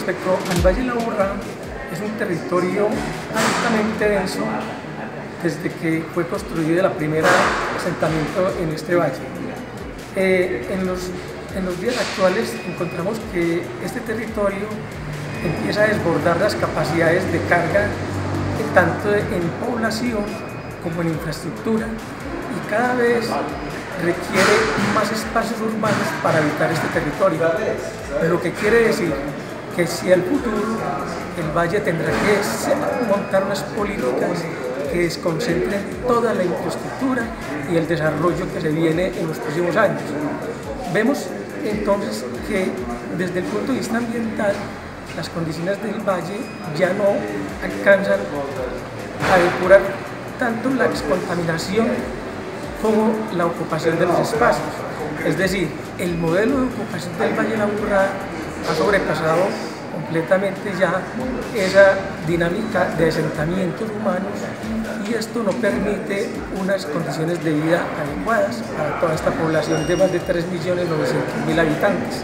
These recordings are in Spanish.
respecto al Valle de la Aburrá, es un territorio altamente denso desde que fue construido el primer asentamiento en este valle. En los días actuales encontramos que este territorio empieza a desbordar las capacidades de carga tanto en población como en infraestructura, y cada vez requiere más espacios urbanos para habitar este territorio, lo que quiere decir que si al futuro el valle tendrá que montar unas políticas que desconcentren toda la infraestructura y el desarrollo que se viene en los próximos años. Vemos entonces que desde el punto de vista ambiental las condiciones del valle ya no alcanzan a depurar tanto la descontaminación como la ocupación de los espacios. Es decir, el modelo de ocupación del Valle de la Aburrá ha sobrepasado completamente ya esa dinámica de asentamientos humanos, y esto no permite unas condiciones de vida adecuadas para toda esta población de más de 3.900.000 habitantes.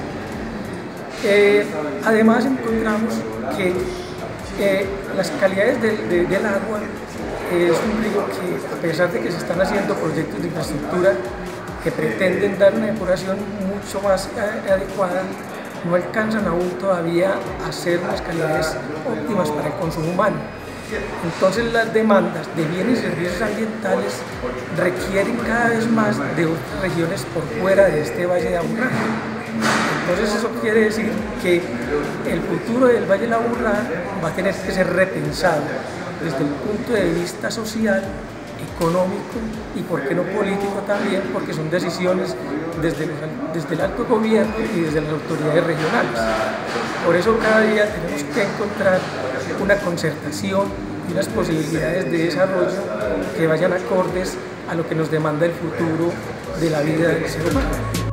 Además encontramos que las calidades del agua es un río que, a pesar de que se están haciendo proyectos de infraestructura que pretenden dar una depuración mucho más adecuada, no alcanzan aún todavía a ser unas calidades óptimas para el consumo humano. Entonces las demandas de bienes y servicios ambientales requieren cada vez más de otras regiones por fuera de este Valle de Aburrá. Entonces eso quiere decir que el futuro del Valle de la Aburrá va a tener que ser repensado desde el punto de vista social, económico y por qué no político también, porque son decisiones desde el alto gobierno y desde las autoridades regionales. Por eso cada día tenemos que encontrar una concertación y unas posibilidades de desarrollo que vayan acordes a lo que nos demanda el futuro de la vida del ser humano.